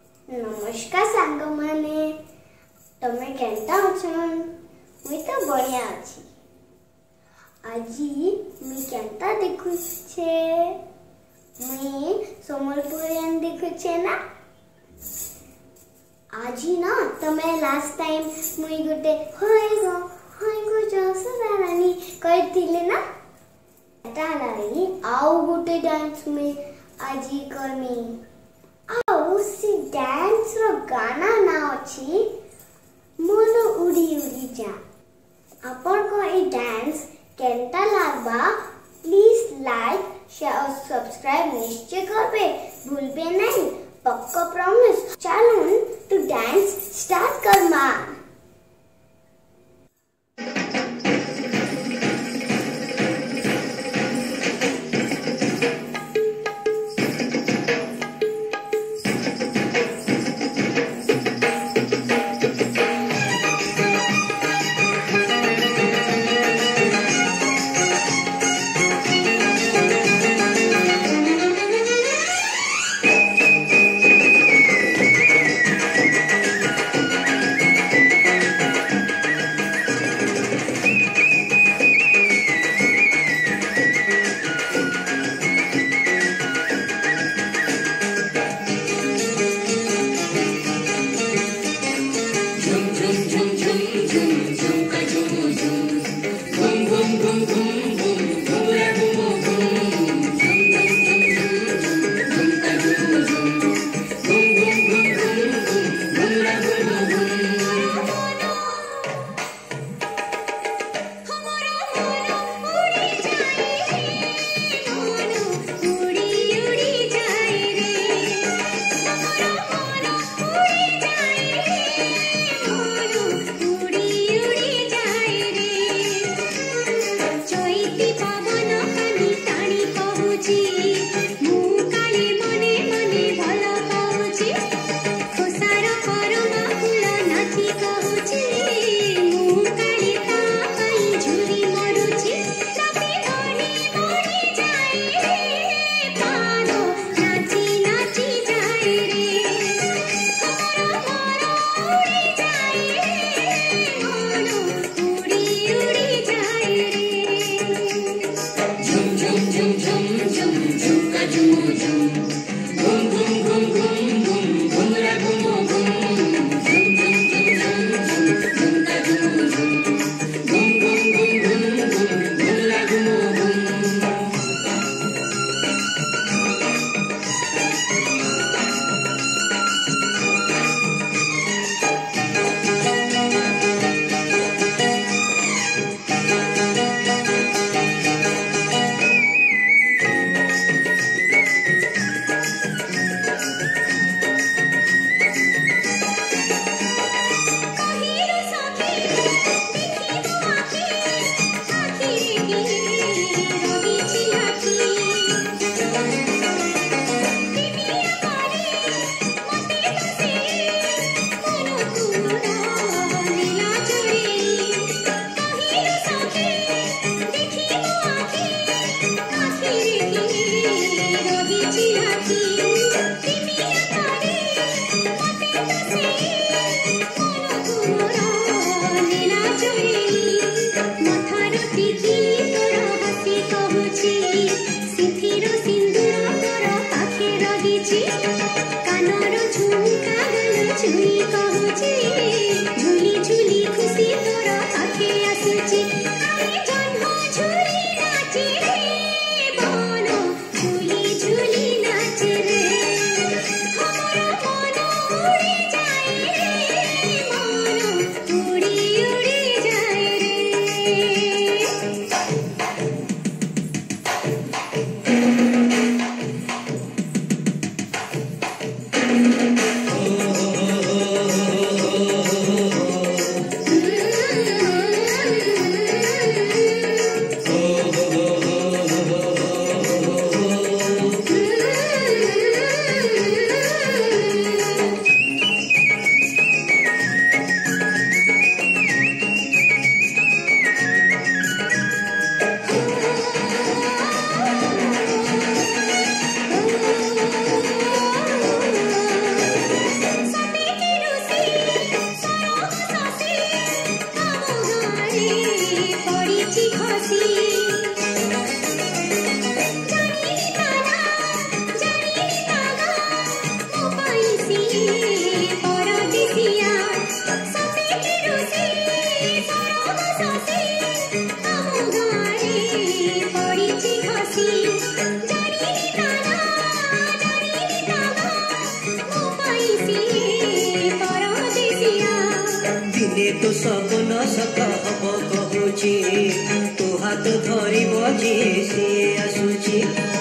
नमस्कार सांग माने तमे केंता अछन मुई तो बढ़िया अछि। आजी मी केंता देखु छे मुई सोमलपुरियन देखु छे ना। आजी ना तमे लास्ट टाइम मुई गुटे होय गो जसरा रानी कहिथिले ना तालाई आउ गुटे डांस में आजी करमी। आउ सी डांस रो गाना ना अछि मन उड़ी उड़ी जा। अपन को ए डांस केंता लागबा प्लीज लाइक शेयर और सब्सक्राइब निश्चय करबे भूलबे नहीं पक्का प्रॉमिस। चलन तू डांस स्टार्ट कर मा।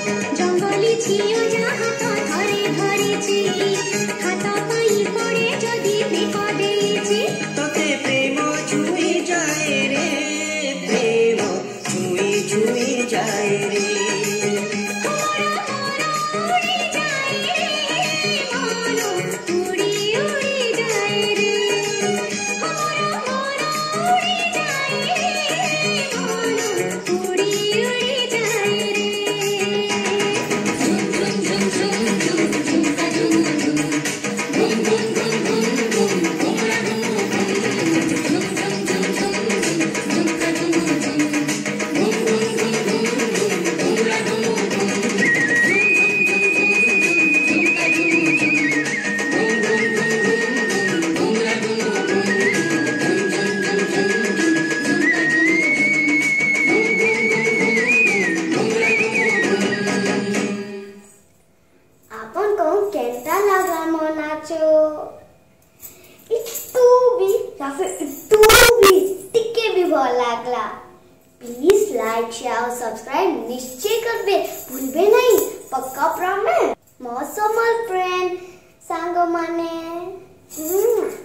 जंगली झियो जा हाथ धरे धरिछि हाथ पाई पड़े जदि फेक देइछि तोते प्रेम छुई जाए रे प्रेम छुई जाए रे केंता लागला मो नाचो इतू भी या फिर इतू भी टिके भी भल लागला प्लीज लाइक शेयर और सब्सक्राइब निश्चय करबे भूलबे नहीं पक्का प्रॉमिस मो समल फ्रेंड सांग माने